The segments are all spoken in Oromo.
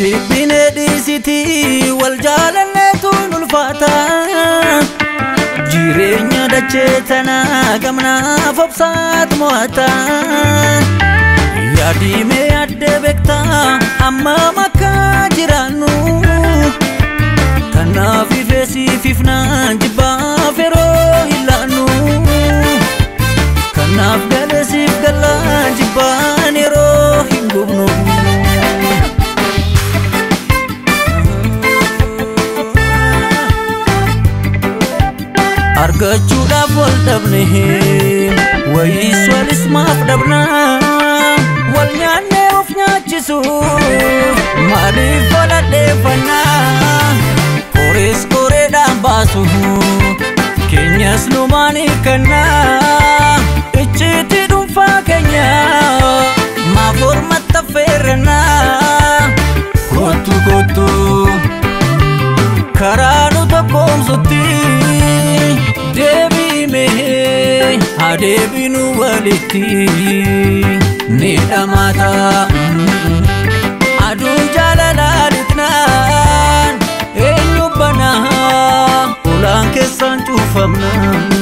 Waljibine disiti waljalannetu nulfata Jireenya dachetana gamna fobsat moata Yaadime adde bekta amma makka jiranu Kanaaf ifeesi fifnaan jibbaa feroo hilanu Kanaaf galesiif galaan jibbaan yeroo hin gubnu Argachuudhaaf wal dhabne wayis walis maaf dhabna Wal nyaanne of nyaachisu maaliif wal addeeffanna Korees koreedhaan baasu keenyas numaaniif kanna Ichiitti dhuunfaa keenya maaf ormatti affeerranna Kottu kottu karaa nu tokkoomsutti Deebime adeebinu walitti ni dhamata Aduun jaalalalitnaan eenyu banaa ulaan keessaan cuufamna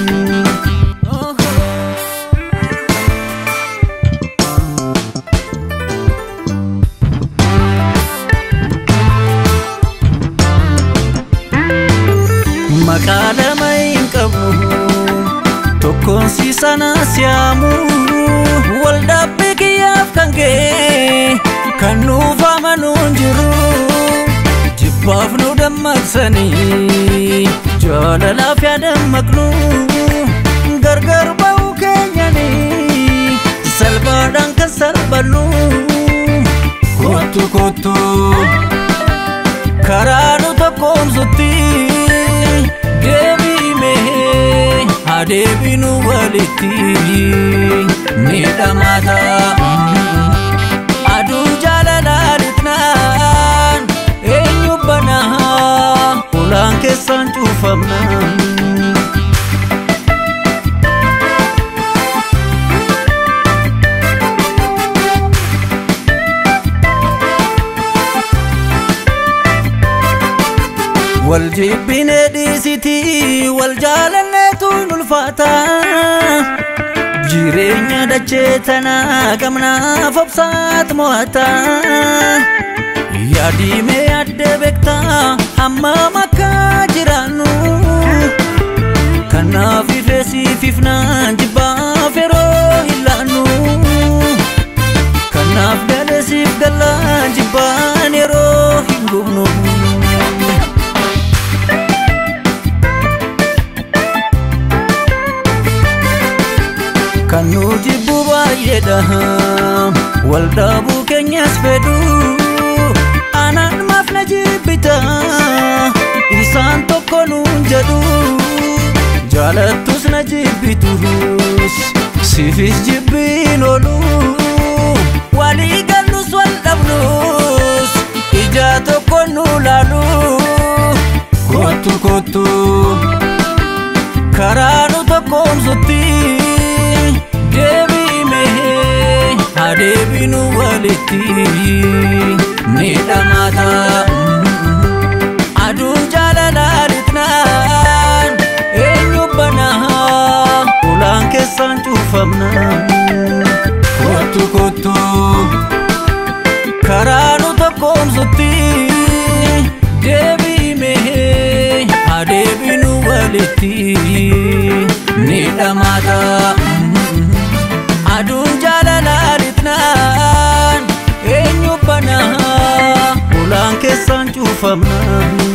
Maqaa lama hin qabnu tokkoon si sana siyaamu waldhabbii kiyyaaf kan kee kan nuuf amanuun jiru jibbaaf nu dammaqsanii jaalalaaf yaadammaqnu gargar ba'uu keenyanii salphaadhaan kan salphannu Kottu kottu karaa nu tokkoomsutti Deebime adeebinu walitti ni dhamata Aduun jaalalalitnaan eenyu banaa ulaan keessaan cuufamna Waljibine disiti waljalannetu nulfata Jireenya dachetana gamna fobsat moata Yaadime adde bekta amma makka jiranu Kanaaf ifeesi fifnaan jibbaa feroo hilanu Kanaaf galesiif galaan jibbaan yeroo hin gubnu Kan nu jibbu baay'eedha waldhabuu keenyas fedhu Anaan maaf na jibbita isaan tokko nuun jedhu Jaalattus na jibbitus siifis jibbiin oolu Walii gallus wal dhabnus ija tokko nu laalu Kottu kottu karaa nu tokkoomsutti Deebime adeebinu walitti ni dhamata Aduun jaalalalitnaan eenyu banaa ulaan keessaan cuufamna Kottu kottu karaa nu tokkoomsutti Deebime adeebinu walitti ni dhamata Aduun jaalalalitnaan eenyu banaa ulaan keessaan cuufamna